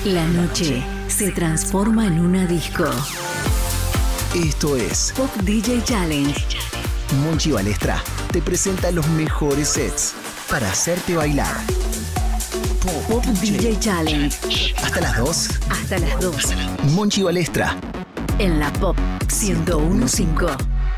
La noche se transforma en una disco. Esto es Pop DJ Challenge. Monchi Balestra te presenta los mejores sets para hacerte bailar. Pop DJ Challenge. Hasta las 2. Hasta las 2. Monchi Balestra. En la Pop 101.5.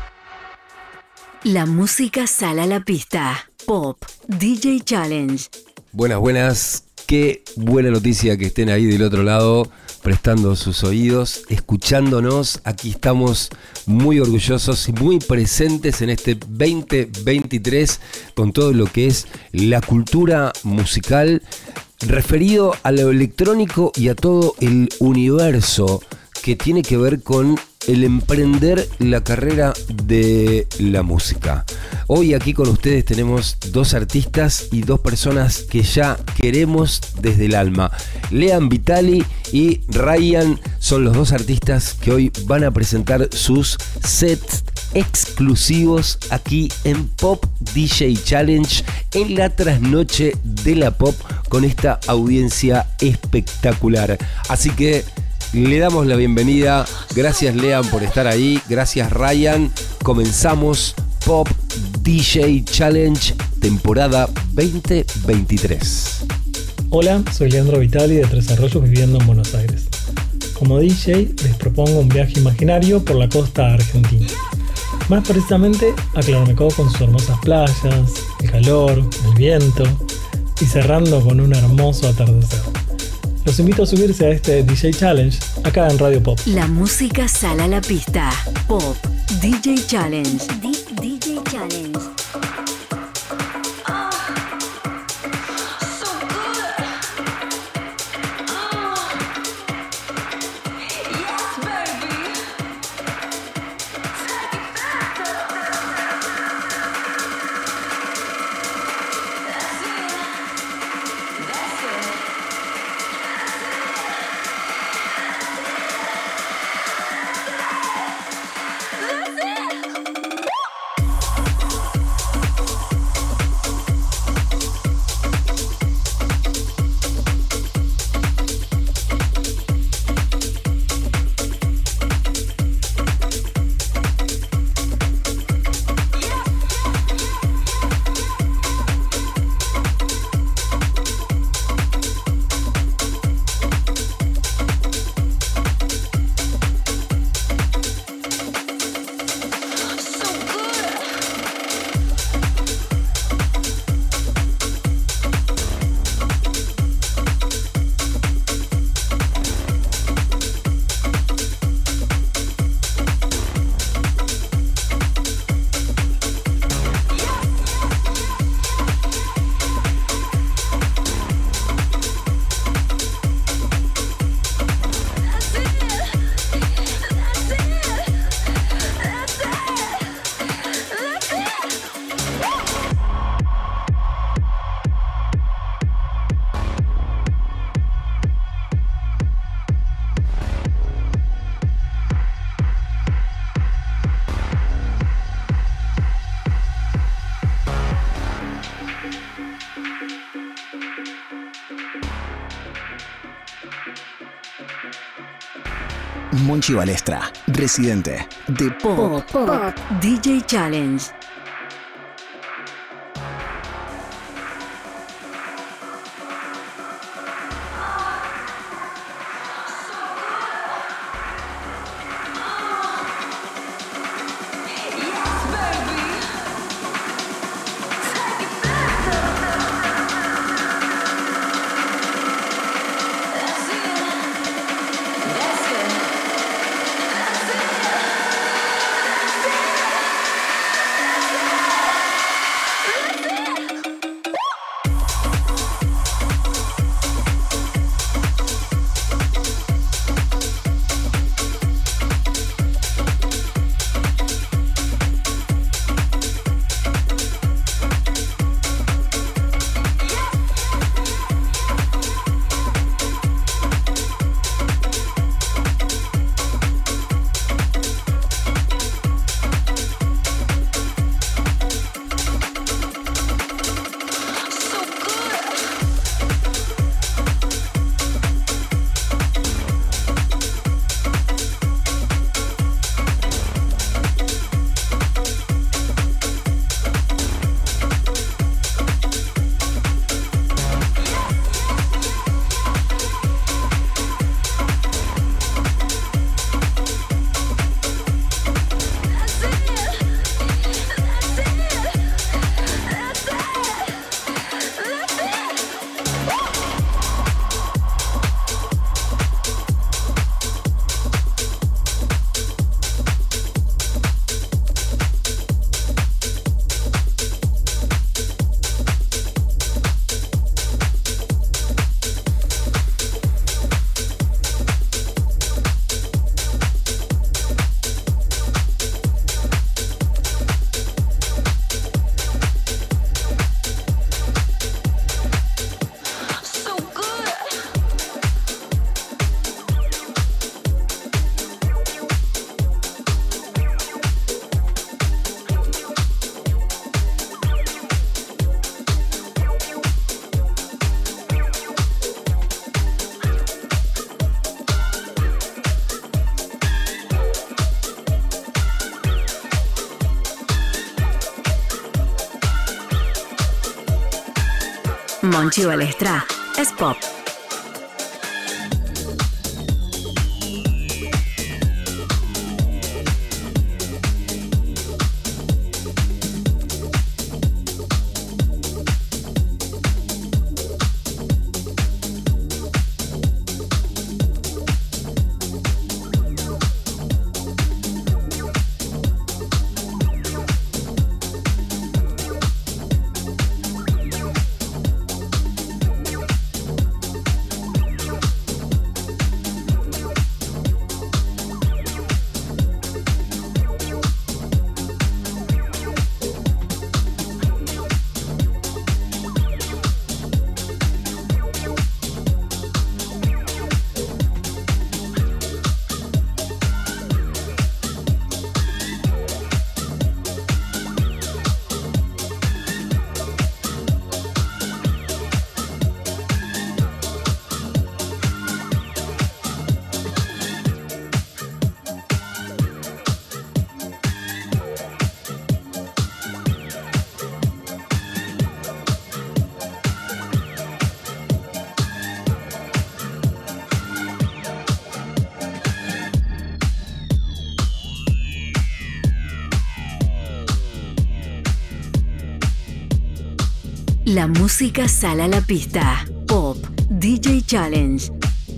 La música sale a la pista. Pop DJ Challenge. Buenas. Qué buena noticia que estén ahí del otro lado, prestando sus oídos, escuchándonos. Aquí estamos muy orgullosos y muy presentes en este 2023 con todo lo que es la cultura musical referido a lo electrónico y a todo el universo que tiene que ver con el emprender la carrera de la música. Hoy aquí con ustedes tenemos dos artistas y dos personas que ya queremos desde el alma. Lean Vitali y Ryan son los dos artistas que hoy van a presentar sus sets exclusivos aquí en Pop DJ Challenge, en la trasnoche de la pop, con esta audiencia espectacular. Así que le damos la bienvenida. Gracias, Lean, por estar ahí. Gracias, Ryan. Comenzamos Pop DJ Challenge temporada 2023. Hola, soy Leandro Vitali de Tres Arroyos, viviendo en Buenos Aires. Como DJ les propongo un viaje imaginario por la costa argentina. Más precisamente a Claromecó con sus hermosas playas, el calor, el viento y cerrando con un hermoso atardecer. Los invito a subirse a este DJ Challenge acá en Radio Pop. La música sale a la pista. Pop DJ Challenge. DJ Challenge. Monchi Balestra, residente de Pop DJ Challenge. Monchi Balestra es pop. La música sale a la pista. Pop DJ Challenge.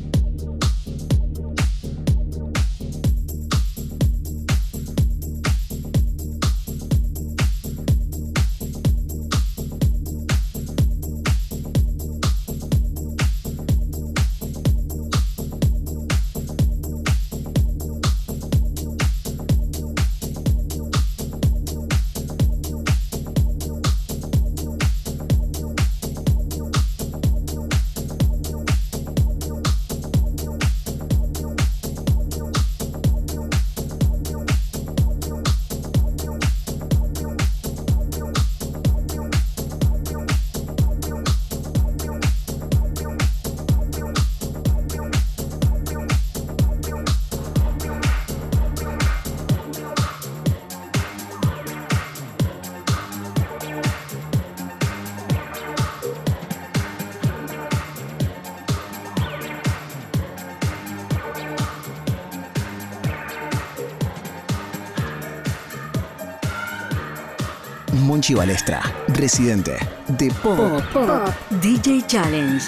Monchi Balestra, residente de Pop DJ Challenge.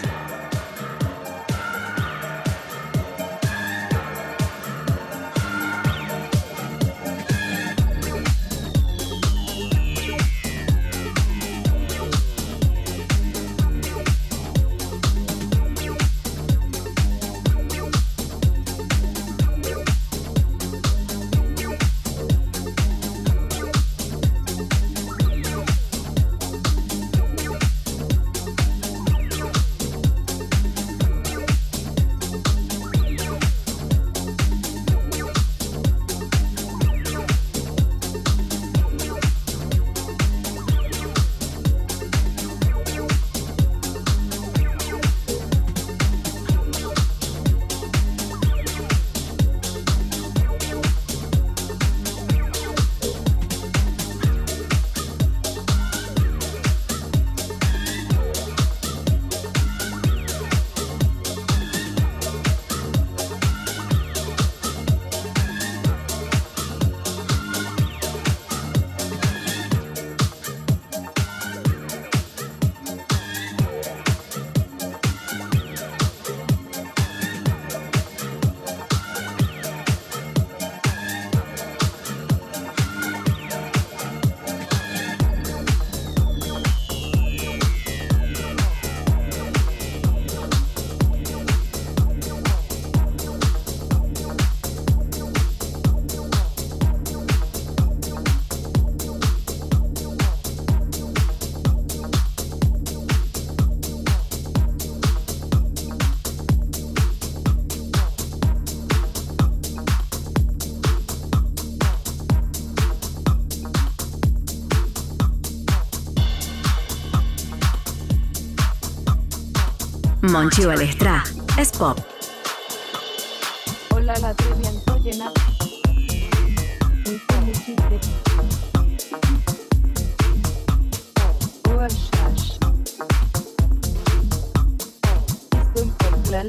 Monchi Balestra es pop. Hola, la trivia llena. Poplan.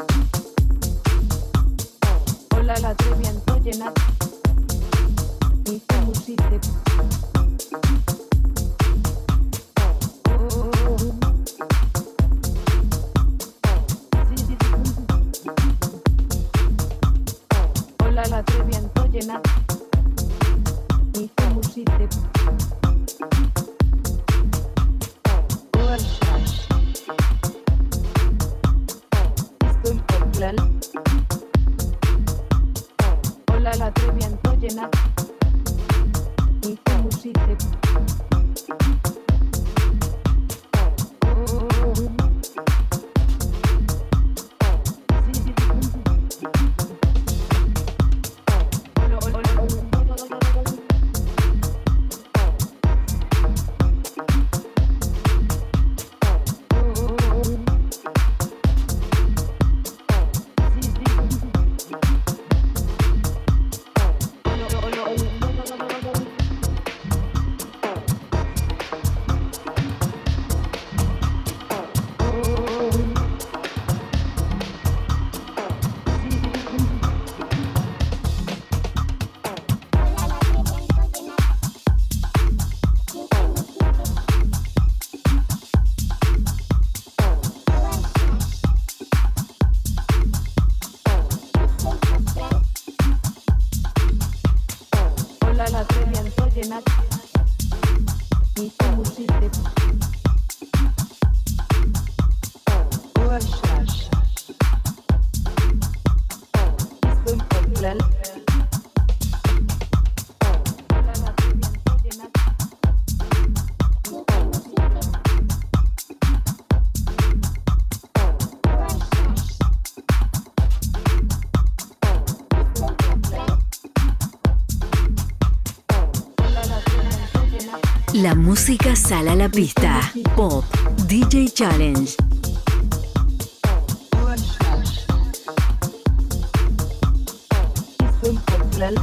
Hola la treviento llena. Mi musite. Hola la treviento llena. Mi musite. Estoy Poplan. Hola la treviento llena. Mi musite. Hola la treviento llena. Mi musite. Estoy Poplan. Hola la treviento llena. La música sale a la pista. Pop DJ Challenge. Estoy Poplan.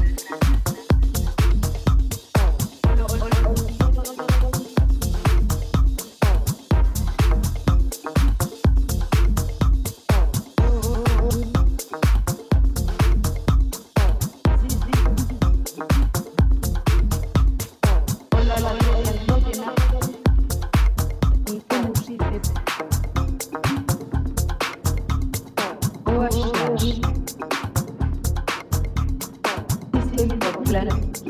Hola la treviento llena. Mi musite. Estoy Poplan.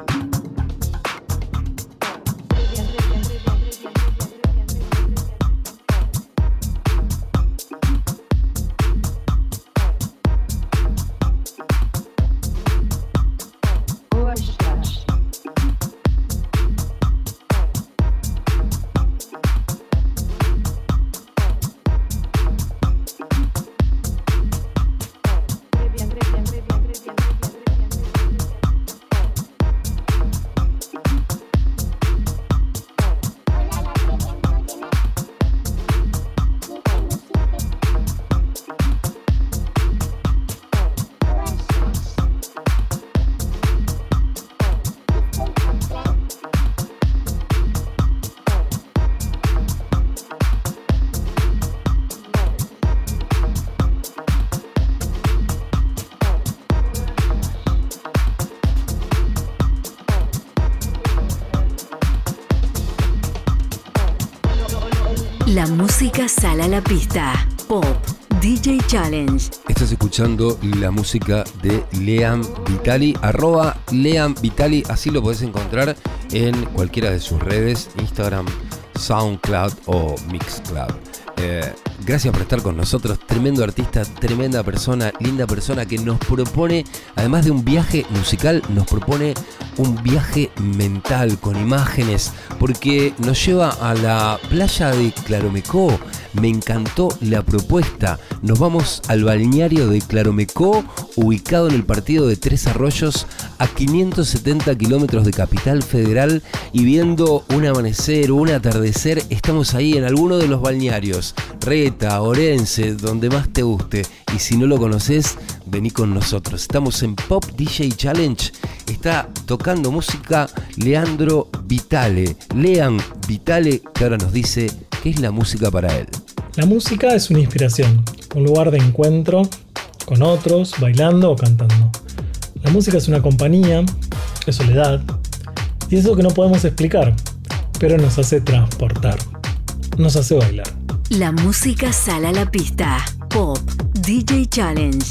La música sale a la pista. Pop DJ Challenge. Estás escuchando la música de Lean Vitali, @LeanVitali, así lo podés encontrar en cualquiera de sus redes, Instagram, SoundCloud o Mixcloud. Gracias por estar con nosotros, tremendo artista, tremenda persona, linda persona que nos propone, además de un viaje musical, nos propone un viaje mental con imágenes, porque nos lleva a la playa de Claromecó. Me encantó la propuesta. Nos vamos al balneario de Claromecó, ubicado en el partido de Tres Arroyos, a 570 kilómetros de Capital Federal, y viendo un amanecer o un atardecer. Estamos ahí en alguno de los balnearios, Reta, Orense, donde más te guste. Y si no lo conoces, vení con nosotros. Estamos en Pop DJ Challenge. Está tocando música Leandro Vitale. Lean Vitale, que ahora nos dice qué es la música para él. La música es una inspiración. un lugar de encuentro con otros, bailando o cantando. La música es una compañía, es soledad, y es eso que no podemos explicar, pero nos hace transportar, nos hace bailar. La música sale a la pista. Pop DJ Challenge.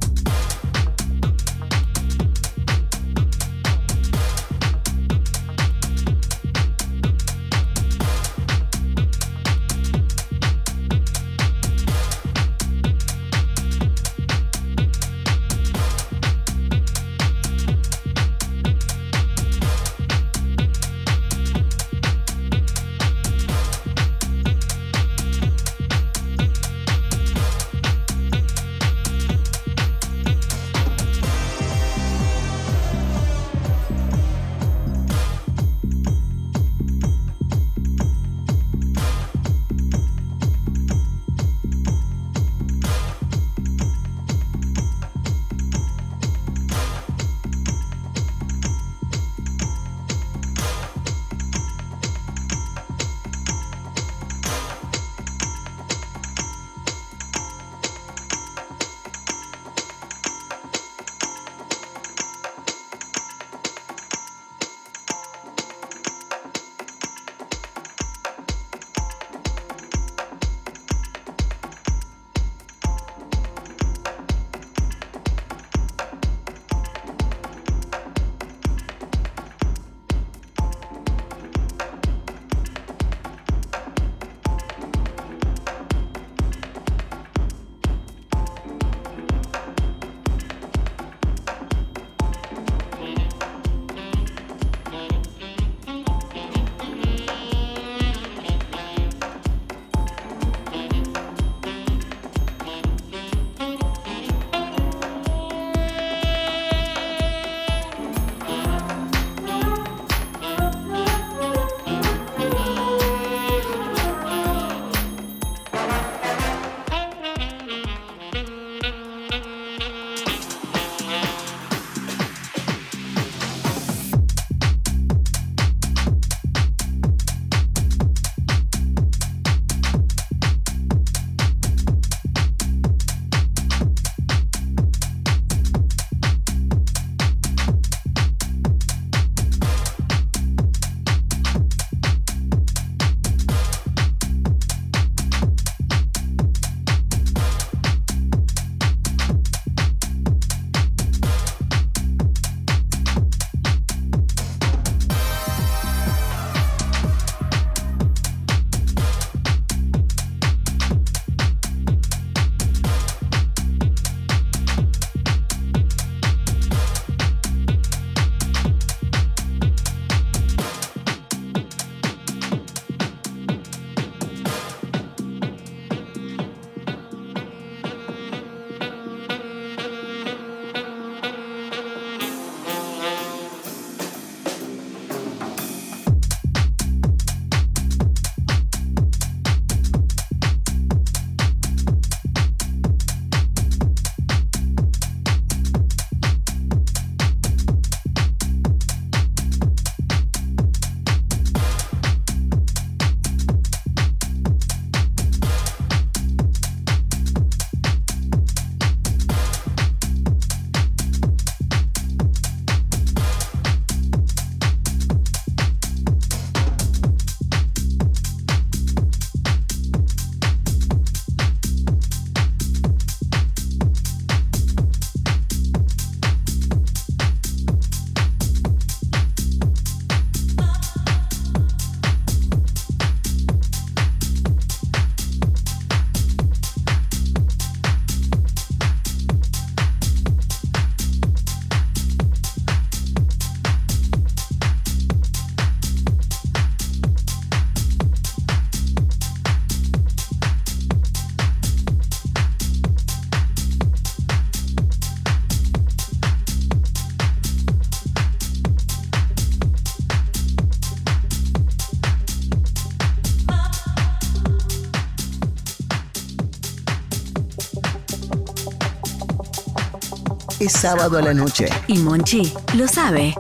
Es sábado a la noche. Y Monchi lo sabe.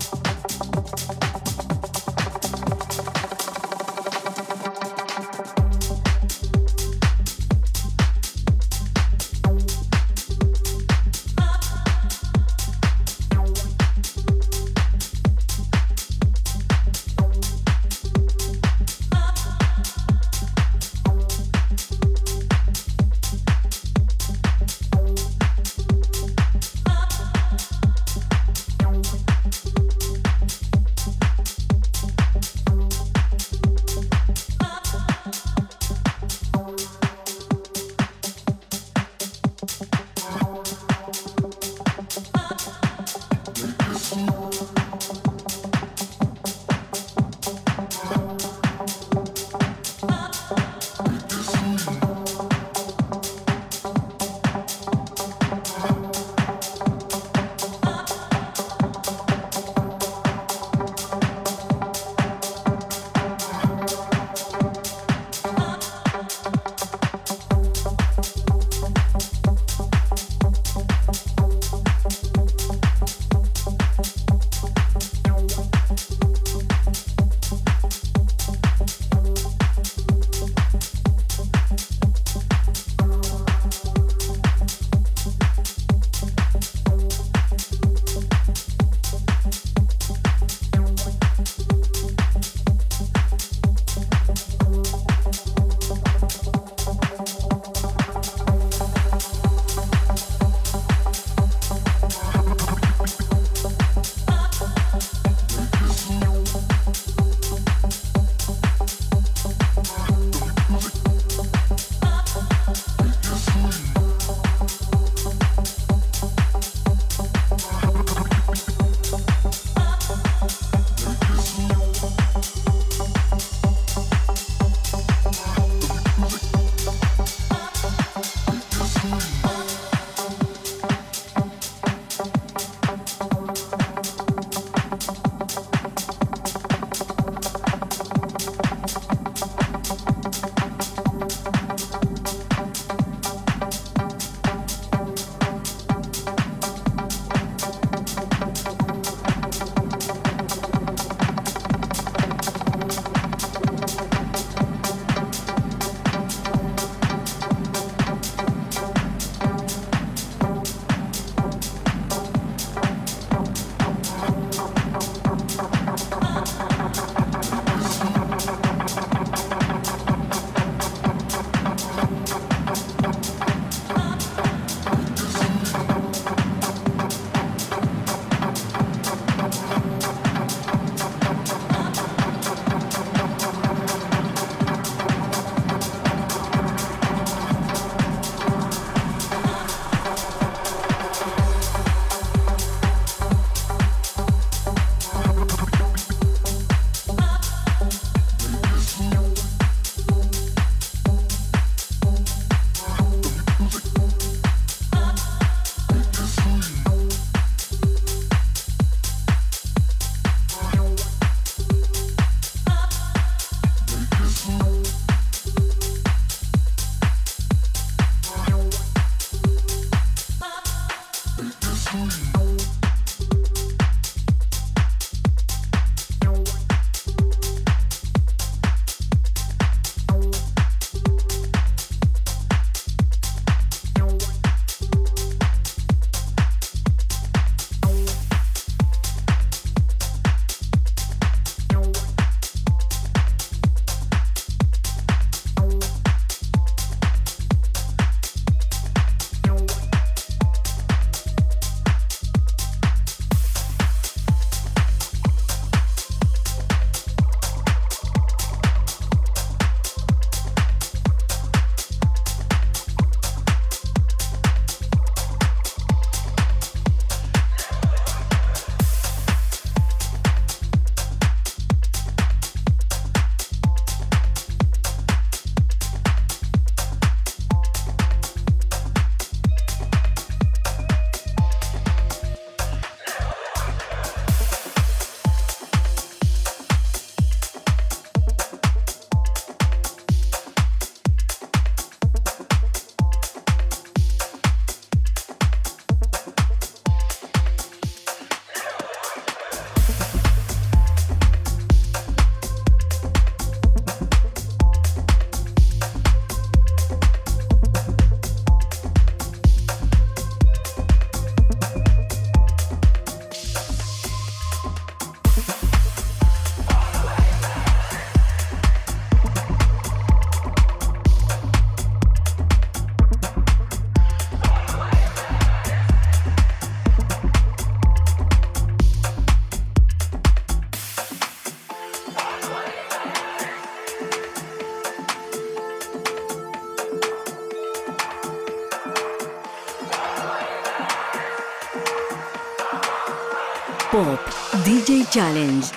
Pop DJ Challenge.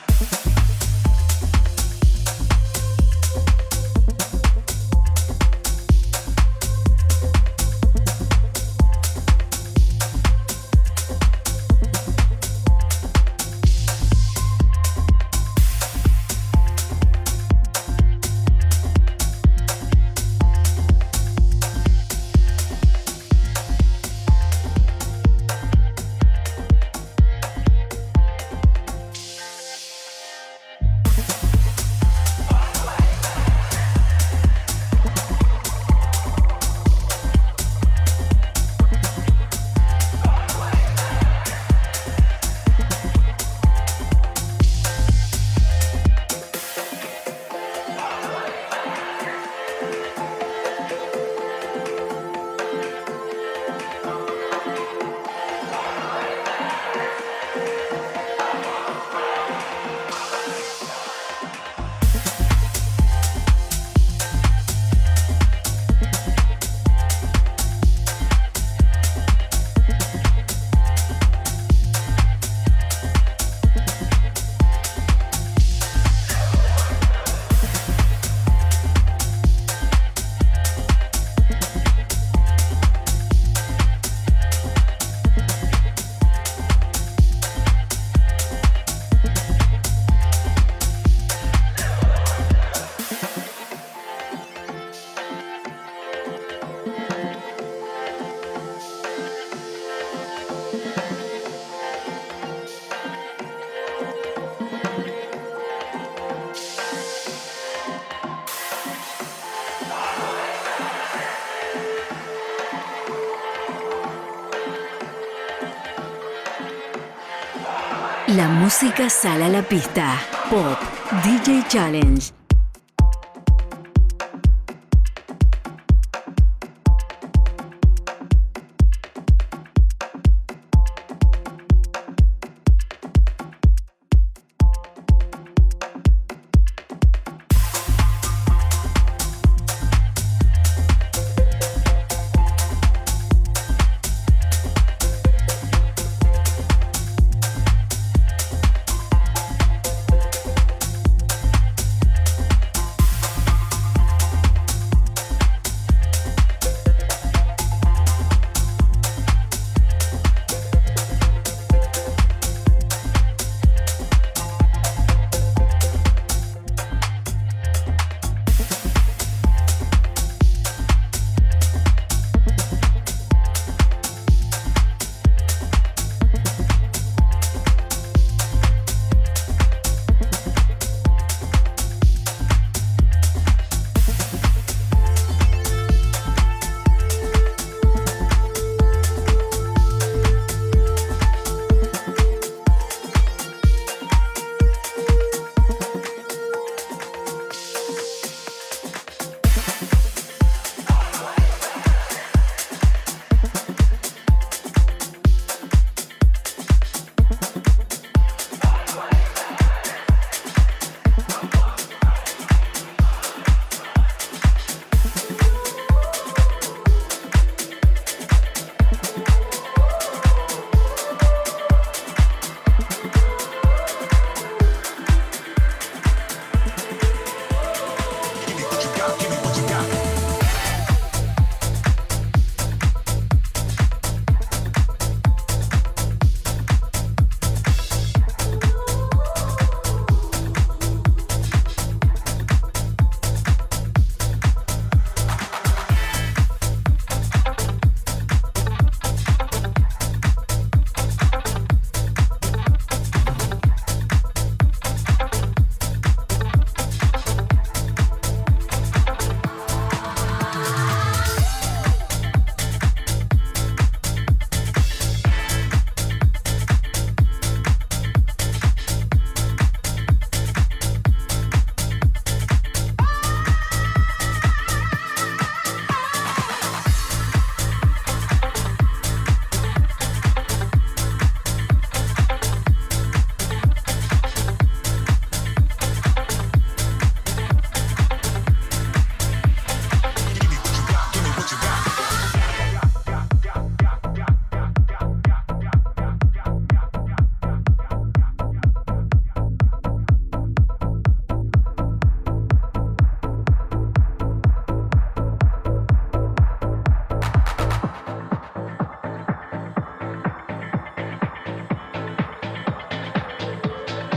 La música sale a la pista. Pop DJ Challenge.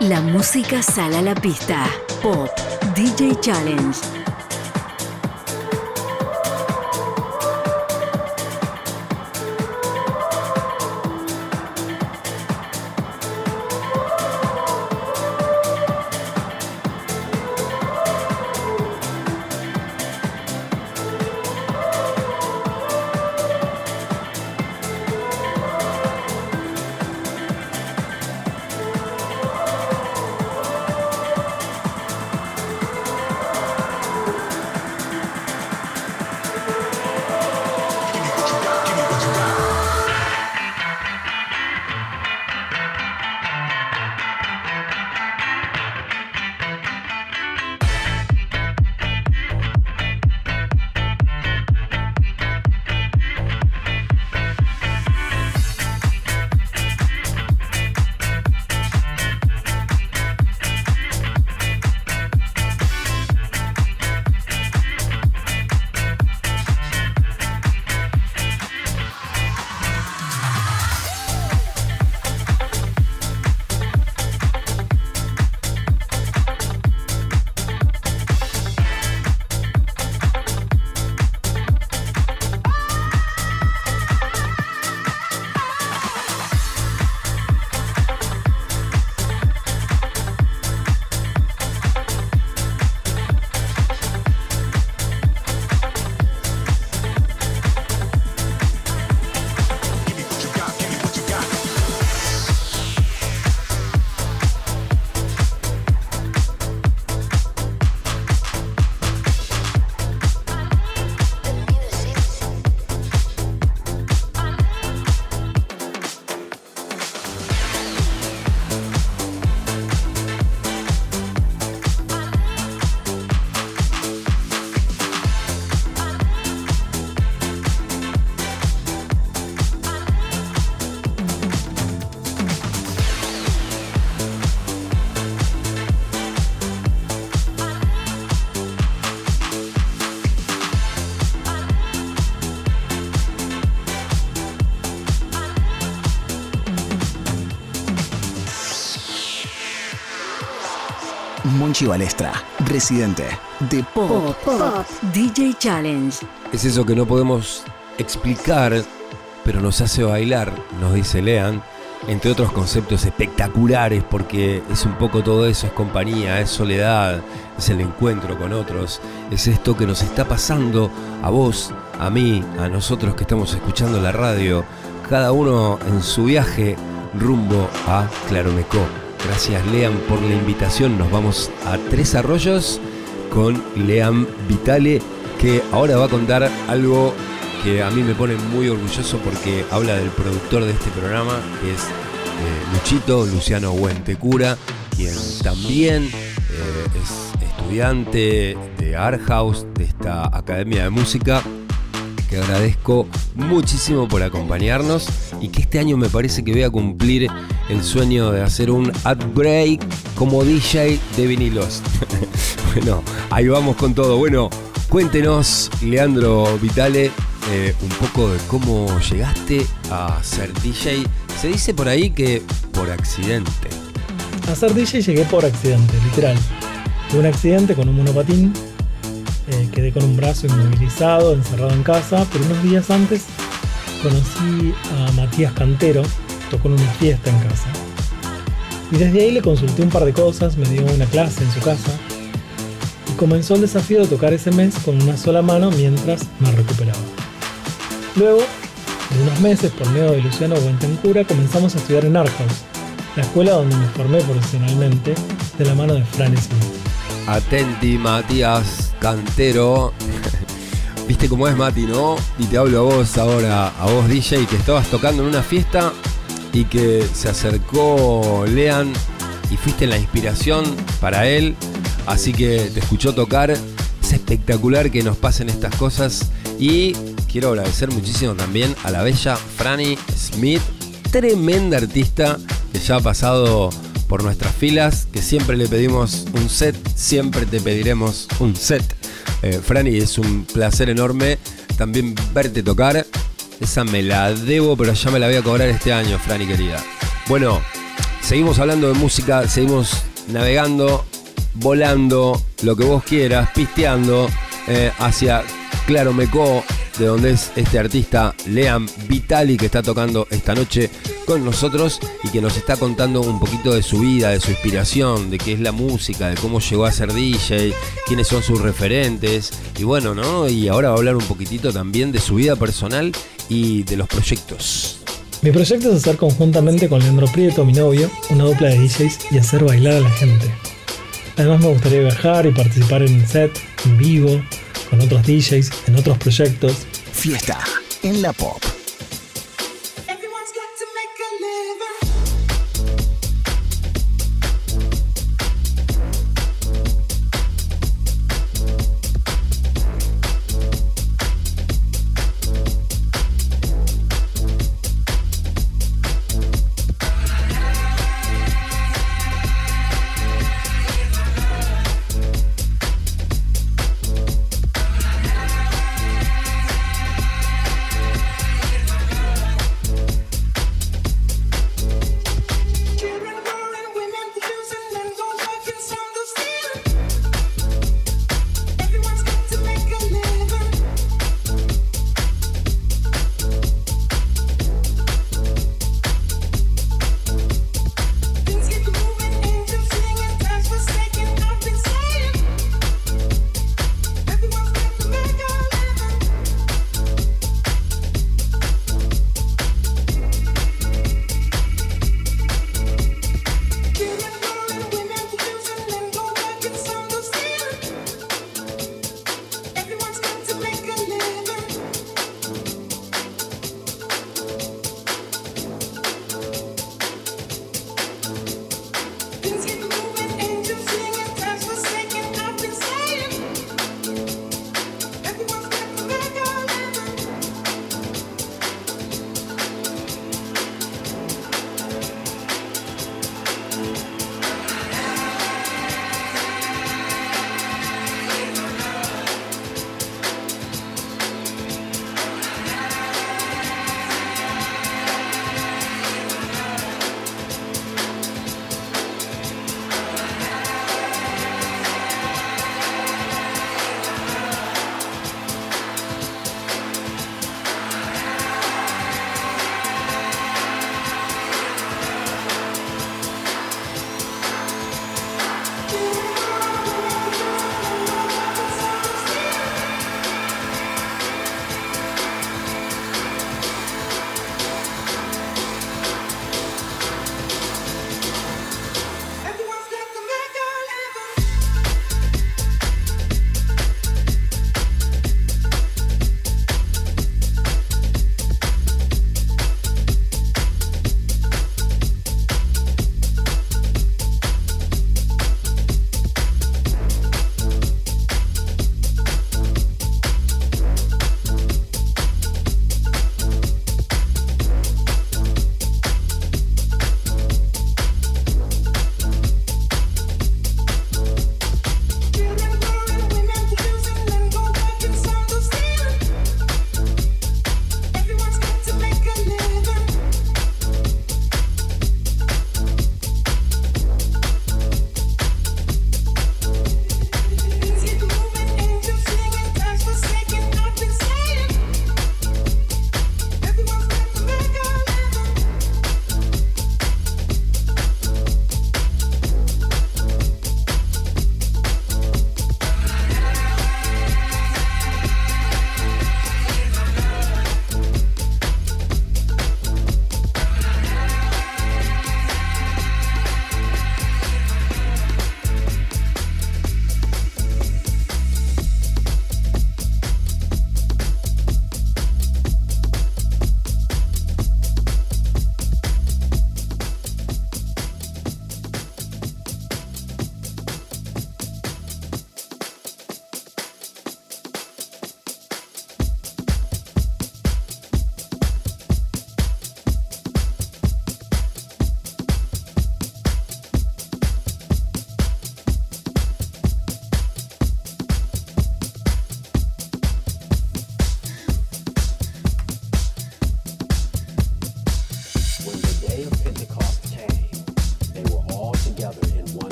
La música sale a la pista. Pop DJ Challenge. Monchi Balestra, residente de Pop DJ Challenge. Es eso que no podemos explicar, pero nos hace bailar, nos dice Lean, entre otros conceptos espectaculares, porque es un poco todo eso, es compañía, es soledad, es el encuentro con otros, es esto que nos está pasando a vos, a mí, a nosotros que estamos escuchando la radio, cada uno en su viaje rumbo a Claromecó. Gracias, Lean, por la invitación. Nos vamos a Tres Arroyos con Lean Vitale, que ahora va a contar algo que a mí me pone muy orgulloso porque habla del productor de este programa, que es Luchito, Luciano Huentecura, quien también es estudiante de Art House, de esta Academia de Música, que agradezco muchísimo por acompañarnos y que este año me parece que voy a cumplir el sueño de hacer un upgrade como DJ de vinilos. Bueno, ahí vamos con todo. Bueno, cuéntenos, Leandro Vitale, un poco de cómo llegaste a ser DJ. Se dice por ahí que por accidente. A ser DJ llegué por accidente, literal. Tuve un accidente con un monopatín. Quedé con un brazo inmovilizado, encerrado en casa, pero unos días antes conocí a Matías Cantero, tocó en una fiesta en casa. Y desde ahí le consulté un par de cosas, me dio una clase en su casa y comenzó el desafío de tocar ese mes con una sola mano mientras me recuperaba. Luego, de unos meses, por medio de Luciano Huentecura, comenzamos a estudiar en Art House, la escuela donde me formé profesionalmente de la mano de Fran Smith. Atenti, Matías Cantero. Viste cómo es, Mati, ¿no? Y te hablo a vos ahora, a vos, DJ, que estabas tocando en una fiesta y que se acercó Lean y fuiste la inspiración para él, así que te escuchó tocar. Es espectacular que nos pasen estas cosas y quiero agradecer muchísimo también a la bella Franny Smith, tremenda artista que ya ha pasado por nuestras filas, que siempre le pedimos un set, siempre te pediremos un set. Franny, es un placer enorme también verte tocar. Esa me la debo, pero ya me la voy a cobrar este año, Franny querida. Bueno, seguimos hablando de música, seguimos navegando, volando, lo que vos quieras, pisteando hacia Claromecó, de donde es este artista Lean Vitali, que está tocando esta noche con nosotros y que nos está contando un poquito de su vida, de su inspiración, de qué es la música, de cómo llegó a ser DJ, quiénes son sus referentes y bueno, ¿no? Y ahora va a hablar un poquitito también de su vida personal y de los proyectos. Mi proyecto es hacer conjuntamente con Leandro Prieto, mi novio, una dupla de DJs y hacer bailar a la gente. Además me gustaría viajar y participar en set, en vivo, con otros DJs, en otros proyectos. Fiesta en la Pop.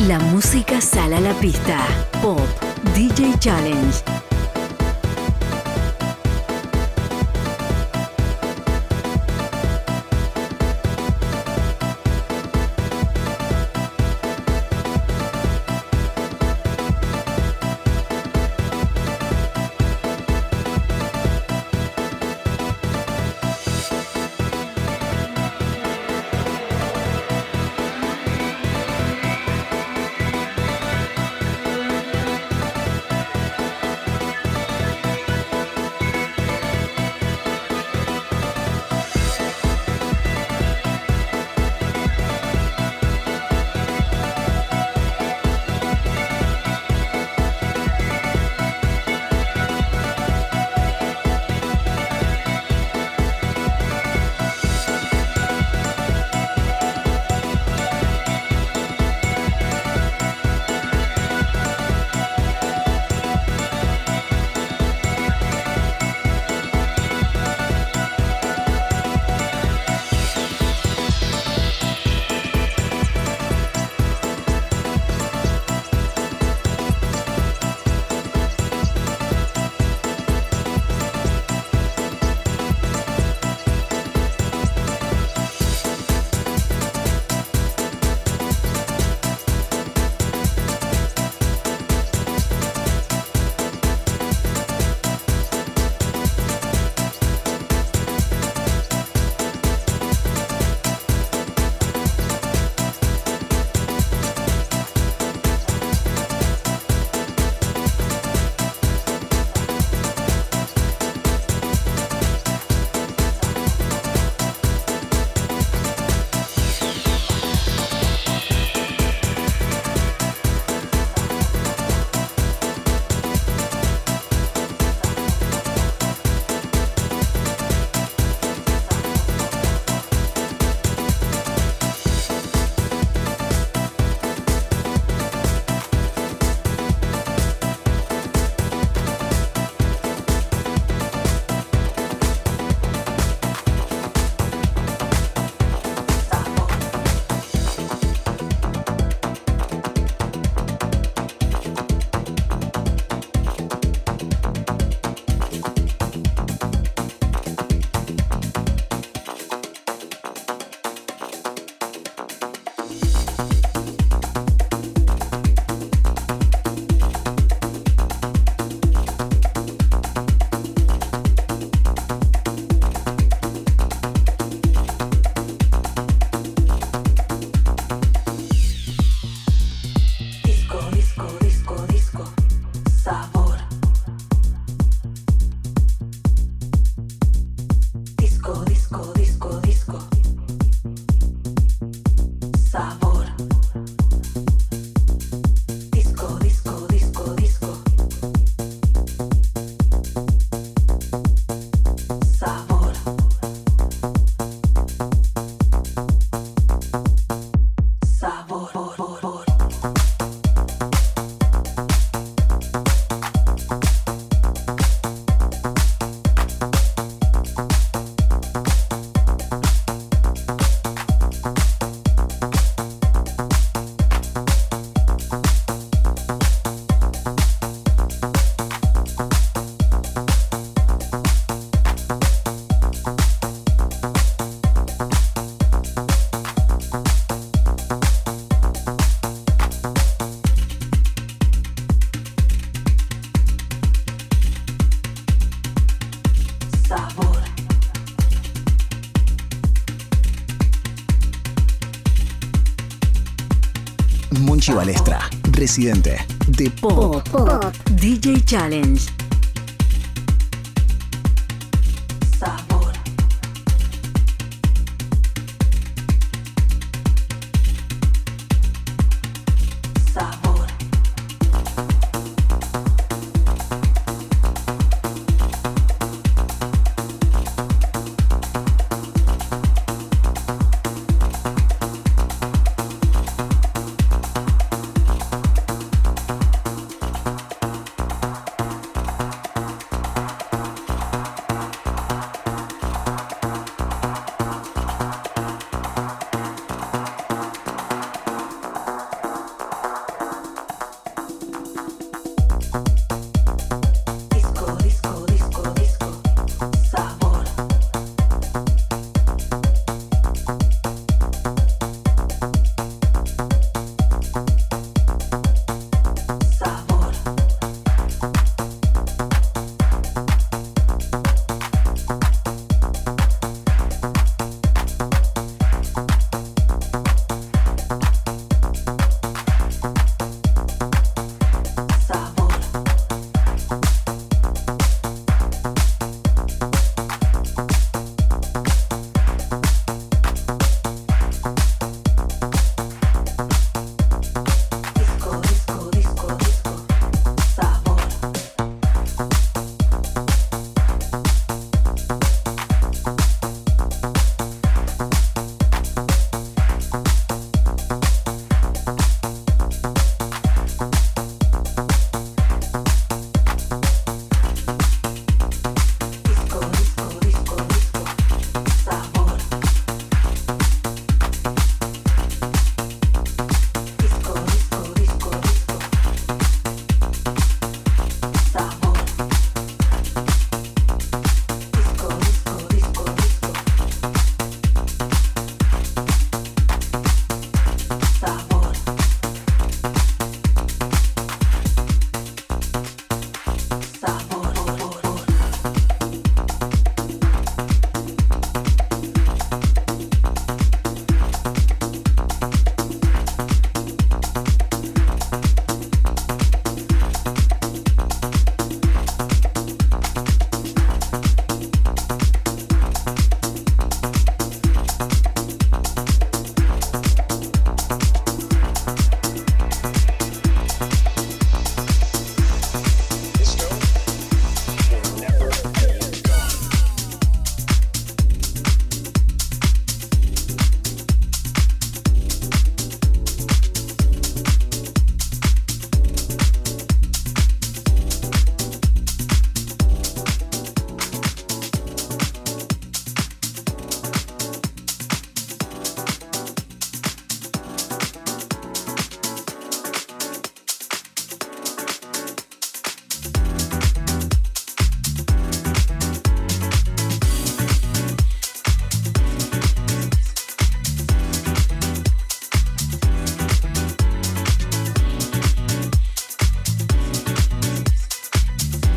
La música sale a la pista. Pop DJ Challenge. Monchi Balestra, residente de Pop DJ Challenge. Sabor. Sabor.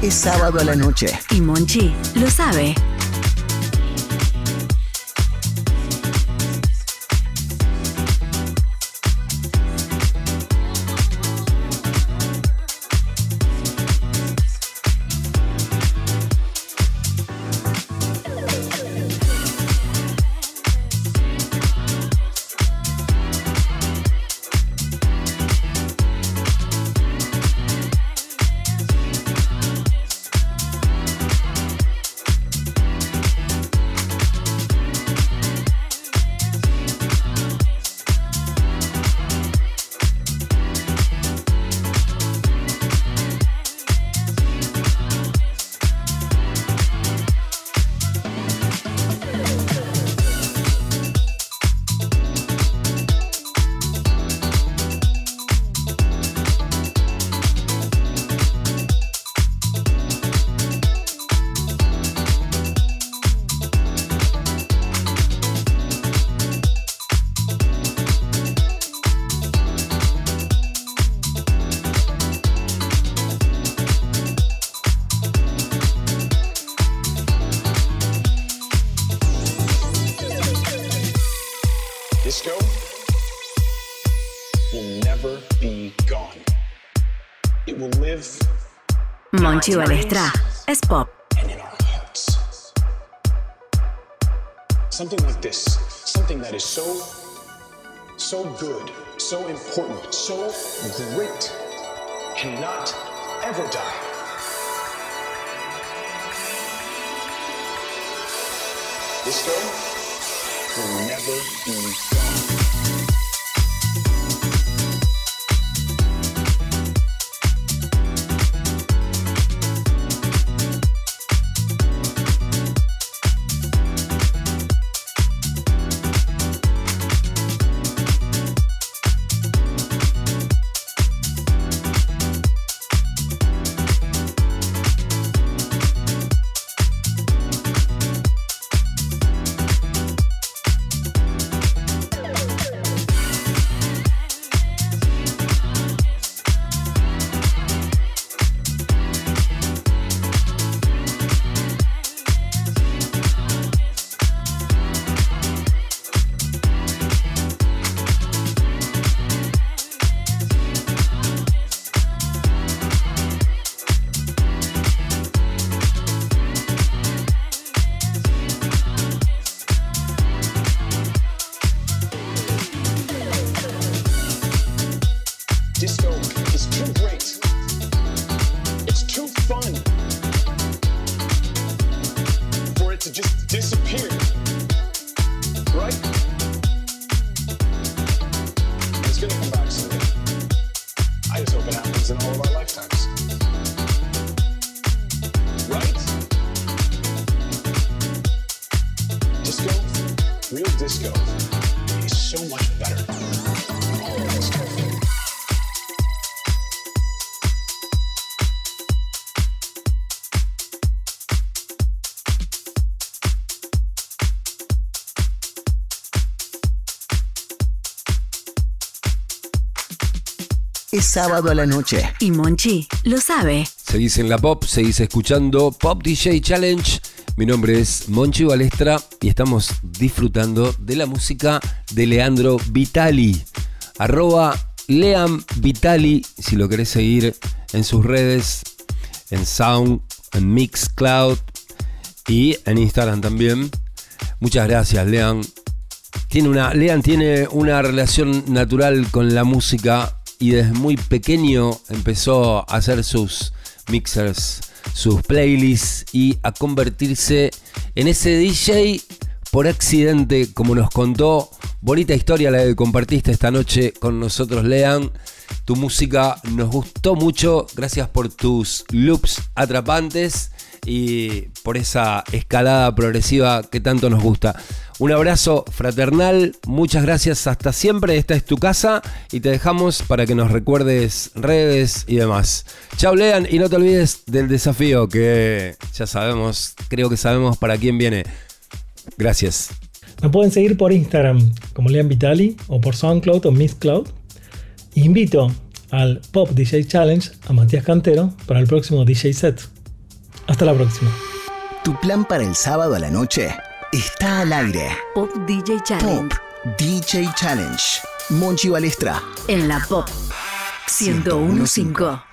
Es sábado a la noche. Y Monchi lo sabe. Disco will never be gone. It will live Monchi Balestra es pop. and in our hearts. Something like this, something that is so good, so important, so great, cannot ever die. Disco will never be gone. Disco is too great. It's too fun for it to just disappear, right? And it's gonna come back someday. I just hope it happens in all of our lifetimes. Right? Disco, real disco, is so much better than all of that stuff. Es sábado a la noche. Y Monchi lo sabe. Seguís en la pop, seguís escuchando Pop DJ Challenge. Mi nombre es Monchi Balestra y estamos disfrutando de la música de Leandro Vitali. @LeanVitali si lo querés seguir en sus redes, en Sound, en Mixcloud y en Instagram también. Muchas gracias, Lean. Lean tiene una relación natural con la música y desde muy pequeño empezó a hacer sus mixers, sus playlists y a convertirse en ese DJ por accidente, como nos contó. Bonita historia la que compartiste esta noche con nosotros, Lean. Tu música nos gustó mucho. Gracias por tus loops atrapantes y por esa escalada progresiva que tanto nos gusta. Un abrazo fraternal, muchas gracias, hasta siempre. Esta es tu casa y te dejamos para que nos recuerdes redes y demás. Chao, Lean, y no te olvides del desafío que ya sabemos, creo que sabemos para quién viene. Gracias. Me pueden seguir por Instagram como Lean Vitali o por SoundCloud o Mixcloud. Invito al Pop DJ Challenge a Matías Cantero para el próximo DJ set. Hasta la próxima. Tu plan para el sábado a la noche está al aire. Pop DJ Challenge. Pop DJ Challenge. Monchi Balestra. En la Pop 101.5.